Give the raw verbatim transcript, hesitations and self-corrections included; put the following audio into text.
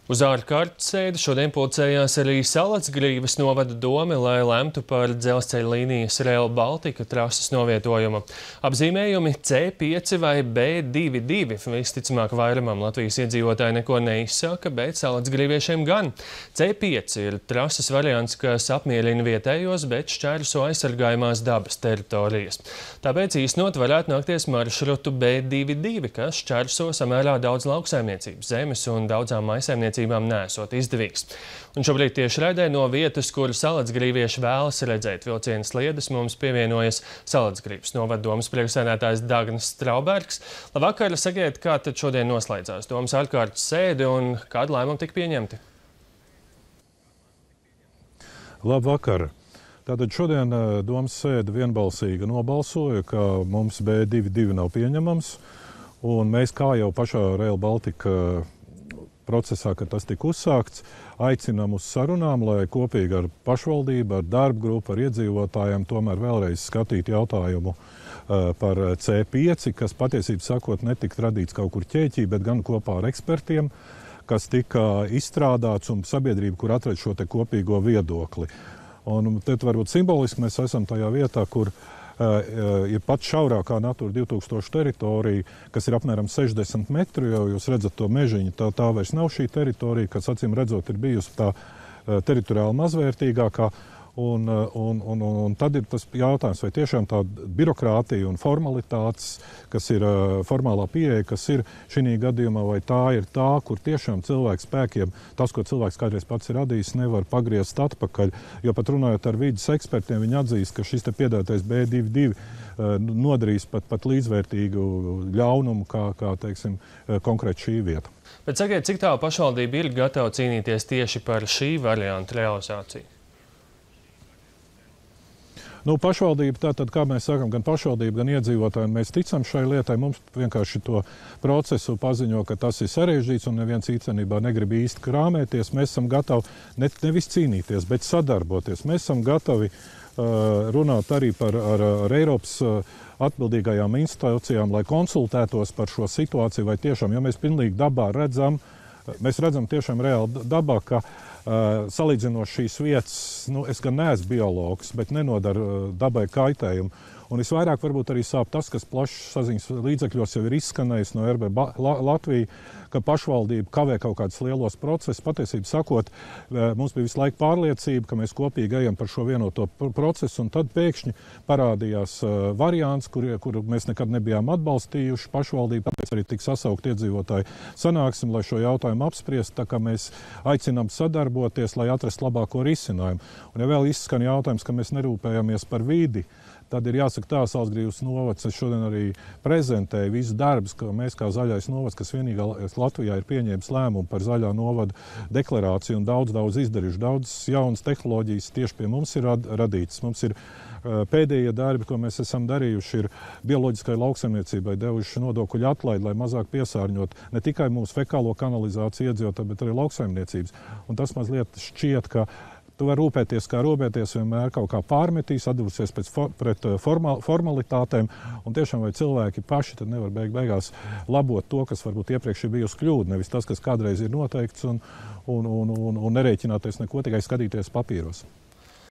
Uz ārkārtas sēdi šodien pulcējās arī Salacgrīvas novada dome, lai lemtu par dzelzceļa līnijas Rail Baltica trases novietojumu. Apzīmējumi C pieci vai B divi divi visticamāk vairumam Latvijas iedzīvotāji neko neizsaka, bet salacgrīviešiem gan. C pieci ir trases variants, kas apmierina vietējos, bet šķērso aizsargājumās dabas teritorijas. Tāpēc īstenot varētu nākties maršrutu B divi divi, kas šķērso samērā daudz lauksaimniecības zemes un daudzām maisaimniecības nesot izdevīgs. Un šobrīd tieši raidē no vietas, kur salacgrīvieši vēlas redzēt vilciena sliedes, mums pievienojas Salacgrīvas novada domes priekšsēdētājs Dagnis Straubergs. Labvakar, sakiet, kā tad šodien noslēdzās domes ārkārtas sēde un kādu lēmumu tika pieņemti? Labvakar. Tātad šodien domes sēde vienbalsīgi nobalsoja, ka mums B divi divi nav pieņemams, un mēs kā jau pašā Rail Baltica procesā, kad tas tika uzsākts, aicinām uz sarunām, lai kopīgi ar pašvaldību, ar darba grupu, ar iedzīvotājiem tomēr vēlreiz skatīt jautājumu uh, par C pieci, kas patiesībā sakot netika radīts kaut kur ķēķī, bet gan kopā ar ekspertiem, kas tika izstrādāts un sabiedrība, kur atrad šo te kopīgo viedokli. Un tad varbūt simboliski mēs esam tajā vietā, kur Uh, ir pat šaurākā Natūra divi tūkstoši teritorija, kas ir apmēram sešdesmit metri, jo jūs redzat to mežiņu, tā, tā vairs nav šī teritorija, kas acīm redzot ir bijusi tā uh, teritoriāli mazvērtīgākā. Un, un, un, un tad ir tas jautājums, vai tiešām tā birokrātija un formalitātes, kas ir uh, formālā pieeja, kas ir šī gadījumā, vai tā ir tā, kur tiešām cilvēku spēkiem, tas, ko cilvēks kādreiz pats ir radījis, nevar pagriezt atpakaļ. Jo pat runājot ar vides ekspertiem, viņi atzīst, ka šis te piedātais B divi divi uh, nodarīs pat, pat līdzvērtīgu ļaunumu, kā, kā teiksim, uh, konkrēti šī vieta. Bet sakiet, cik tālu pašvaldība ir gatava cīnīties tieši par šī varianta realizāciju? Nu, pašvaldība, tātad, kā mēs sakam, gan pašvaldība, gan iedzīvotāji, mēs ticam šai lietai, mums vienkārši to procesu paziņo, ka tas ir sarežģīts un neviens īstenībā negrib īsti krāmēties. Mēs esam gatavi ne, nevis cīnīties, bet sadarboties. Mēs esam gatavi uh, runāt arī par ar, ar Eiropas uh, atbildīgajām institūcijām, lai konsultētos par šo situāciju, vai tiešām, jo mēs pilnīgi dabā redzam, mēs redzam tiešām reāli dabā, ka Uh, salīdzinot šīs vietas, nu, es gan neesmu biologs, bet nenodara uh, dabai kaitējumu. Un visvairāk varbūt arī sāp tas, kas plašs saziņas līdzekļos jau ir izskanējis no R B Latvija, ka pašvaldība kavē kaut kādus lielos procesus. Patiesībā sakot, mums bija visu laiku pārliecība, ka mēs kopīgi ejam par šo vienoto procesu, un tad pēkšņi parādījās variants, kur, kur mēs nekad nebijām atbalstījuši pašvaldību, tāpēc arī tika sasaukt iedzīvotāji sanāksim, lai šo jautājumu apspriest, tā kā mēs aicinām sadarboties, lai atrastu labāko risinājumu. Un ja vēl izskan jautājums, ka mēs nerūpējamies par vidi, tad ir jāsaka tā, Salacgrīvas novads, es šodien arī prezentēju visu darbus, ka mēs kā zaļais novads, kas vienīgā Latvijā ir pieņēmis lēmumu par zaļā novada deklarāciju un daudz, daudz izdarījuši. Daudz jaunas tehnoloģijas tieši pie mums ir rad, radītas. Mums ir uh, pēdējie darbi, ko mēs esam darījuši, ir bioloģiskai lauksaimniecībai devuši nodokļu atlaidi, lai mazāk piesārņot ne tikai mūsu fekālo kanalizāciju iedzīvotāji, bet arī lauksaimniecības. Un tas mazliet šķiet, ka tu vari rūpēties, kā rūpēties, vienmēr kaut kā pārmetīs, atdursies pēc for, pret formal, formalitātēm, un tiešām vai cilvēki paši tad nevar beig beigās labot to, kas varbūt iepriekš ir bijusi kļūda, nevis tas, kas kādreiz ir noteikts, un, un, un, un, un nerēķināties neko, tikai skatīties papīros.